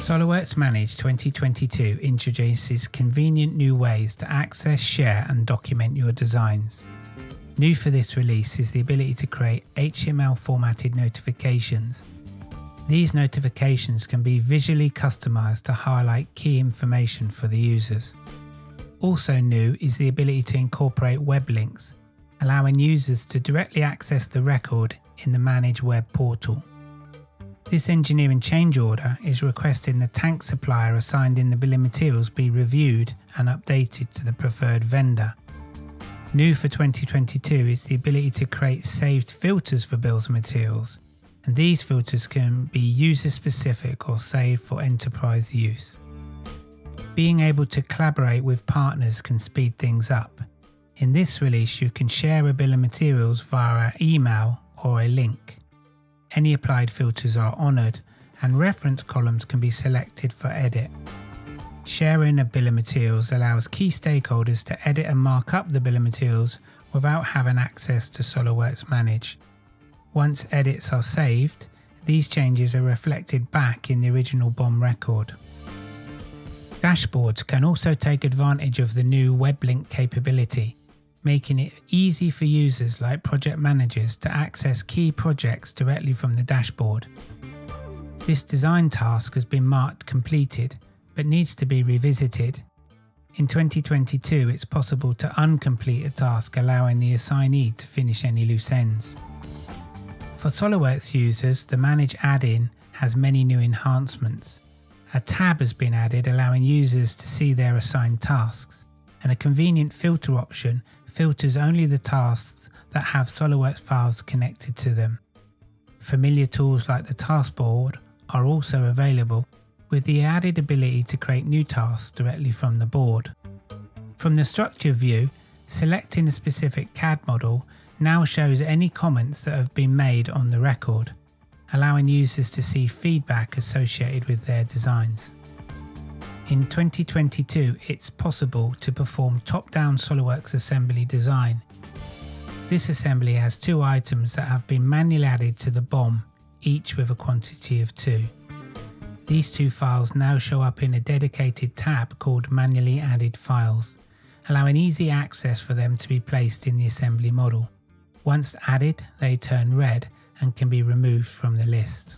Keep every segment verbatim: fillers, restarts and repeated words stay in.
SOLIDWORKS Manage twenty twenty-two introduces convenient new ways to access, share and document your designs. New for this release is the ability to create H T M L formatted notifications. These notifications can be visually customized to highlight key information for the users. Also new is the ability to incorporate web links, allowing users to directly access the record in the Manage web portal. This engineering change order is requesting the tank supplier assigned in the bill of materials be reviewed and updated to the preferred vendor. New for twenty twenty-two is the ability to create saved filters for bills of materials, and these filters can be user specific or saved for enterprise use. Being able to collaborate with partners can speed things up. In this release you can share a bill of materials via email or a link. Any applied filters are honoured and reference columns can be selected for edit. Sharing a bill of materials allows key stakeholders to edit and mark up the bill of materials without having access to SOLIDWORKS Manage. Once edits are saved, these changes are reflected back in the original B O M record. Dashboards can also take advantage of the new web link capability, making it easy for users like project managers to access key projects directly from the dashboard. This design task has been marked completed, but needs to be revisited. In twenty twenty-two, it's possible to uncomplete a task, allowing the assignee to finish any loose ends. For SOLIDWORKS users, the Manage add-in has many new enhancements. A tab has been added, allowing users to see their assigned tasks, and a convenient filter option filters only the tasks that have SOLIDWORKS files connected to them. Familiar tools like the taskboard are also available, with the added ability to create new tasks directly from the board. From the structure view, selecting a specific C A D model now shows any comments that have been made on the record, allowing users to see feedback associated with their designs. In twenty twenty-two, it's possible to perform top-down SOLIDWORKS assembly design. This assembly has two items that have been manually added to the B O M, each with a quantity of two. These two files now show up in a dedicated tab called Manually Added Files, allowing easy access for them to be placed in the assembly model. Once added, they turn red and can be removed from the list.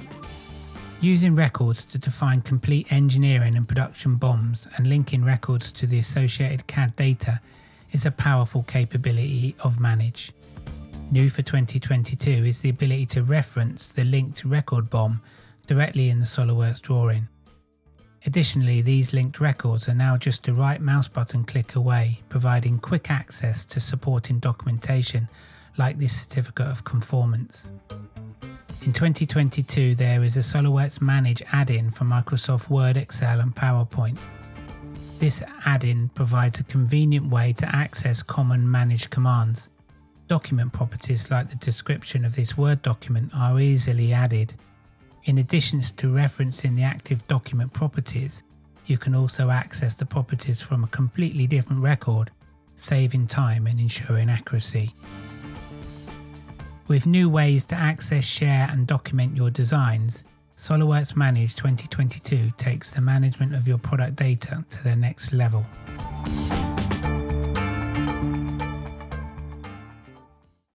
Using records to define complete engineering and production B O Ms and linking records to the associated C A D data is a powerful capability of Manage. New for twenty twenty-two is the ability to reference the linked record B O M directly in the SOLIDWORKS drawing. Additionally, these linked records are now just a right mouse button click away, providing quick access to supporting documentation like this certificate of conformance. In twenty twenty-two, there is a SOLIDWORKS Manage add-in for Microsoft Word, Excel and PowerPoint. This add-in provides a convenient way to access common Manage commands. Document properties like the description of this Word document are easily added. In addition to referencing the active document properties, you can also access the properties from a completely different record, saving time and ensuring accuracy. With new ways to access, share and document your designs, SOLIDWORKS Manage twenty twenty-two takes the management of your product data to the next level.